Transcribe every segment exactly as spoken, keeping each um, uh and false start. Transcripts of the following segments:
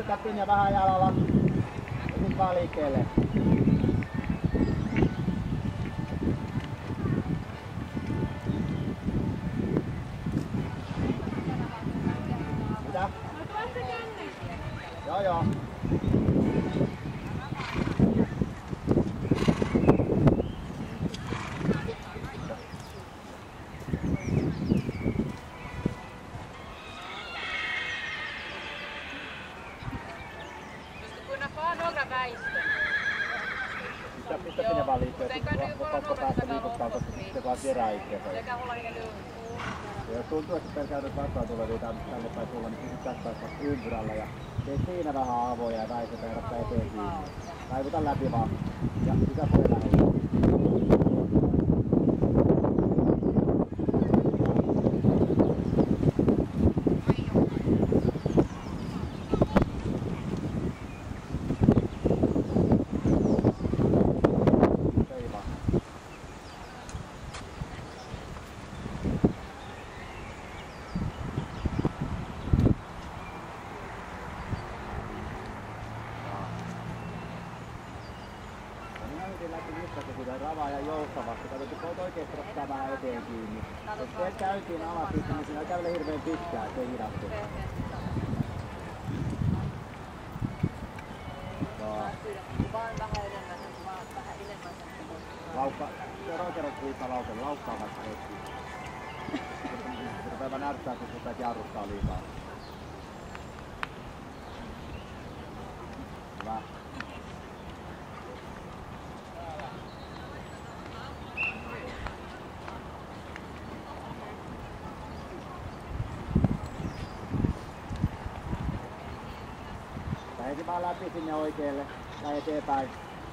käpin ja vähän jalalla. Ja sit vaan liikkeelle. Mitä? Joo joo. Mistä sinne vaan liittyy, että pakko päästä liikuttaa, koska sitten vaan kerää itseänsä. Ja jos tuntuu, että pelkäytät vastaan tulevia tänne päin tulla, niin sitten tästä päästä ympyrällä ja teet siinä vähän avoja ja väisetä ja rattaa eteen kiinni. Taivuta läpi vaan ja sitä voi lähellä. Ravaa ja joustavasti. Katsotaan, voit oikeesti ottaa vähän eteen kiinni. Jos teet käytiin alas, niin siinä ei kävele hirveen pitkään, ettei hidastu. Vaan vähän enemmän, vaan vähän enemmän. Laukka, seuraavan kerran kuultaa lauken, laukkaa vaikka hetki. Se rupeaa näyttää, kun rupeat jarruttaa liikaa. Hyvä. Heti vaan läpi sinne oikealle ja eteenpäin.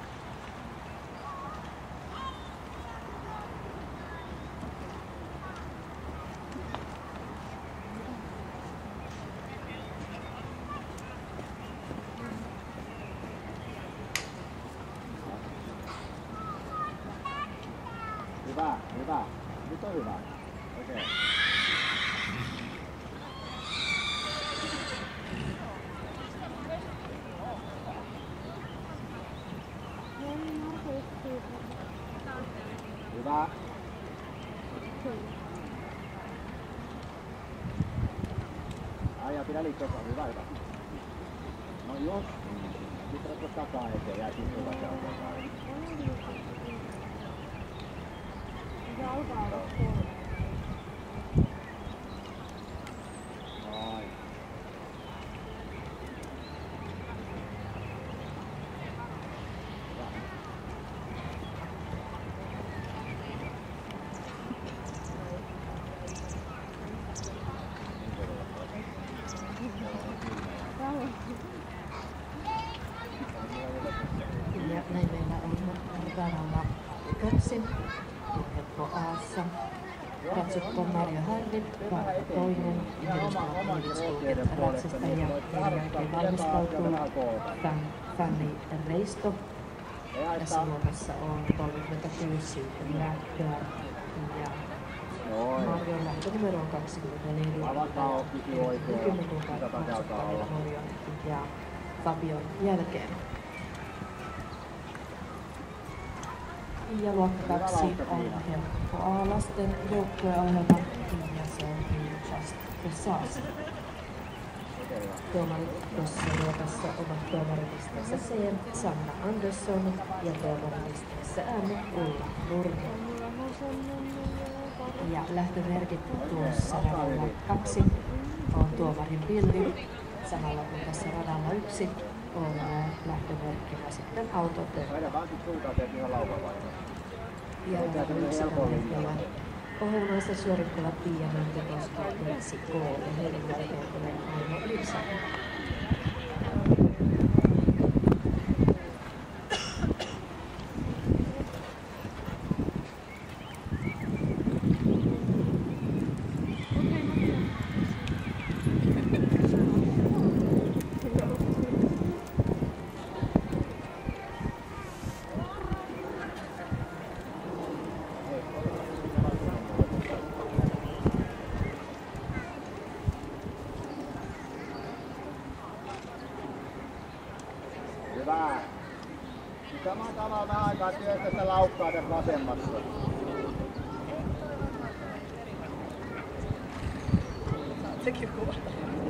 Hyvä, hyvä. Nyt on hyvä. Okei. Okay. Hyvä. Aijaa, pidä liikkeessä. Hyvä, hyvä. No jos. Sitten ratko takaa eteen. Jää sitten hyvä jalkaan. Jalkaa on Noin. Ja näin meillä on radalla kaksi, helppo Aassa. Katsotko Marjo Härri, Marko toinen, Miroslav Nivitskogen ratsastaja. Heidän jälkeen valmistautuu Fanny Reisto. Tässä luokassa on kolmekymmentäkuusi lähtöä ja Marjon lähtönumero on kaksikymmentäneljä. Kymmenen kuukautta katsotaan Marjon ja Fabion jälkeen. Ja luokka kaksi on helppo A-lasten joukkueohjelma ja se on Just Dressage. Tuomarit tuossa luokassa ovat tuomaripisteessä C, Sanna Andersson ja tuomaripisteessä M, Ulla Nurmi. Ja lähtömerkit tuossa radalla kaksi on tuomarin pilli, samalla kuin tässä radalla yksi on lähtömerkkinä sitten autotyö. Ja radalla yksi tällä ohjelmassa suorittavat Pia Mäntykoski, Metsi K ja heidän jälkeen tulee Aino Lipsa. Hyvä. Samaan tavalla vähän aikaa työstä sitä laukkaa tässä vasemmassa. Sekin kuvata.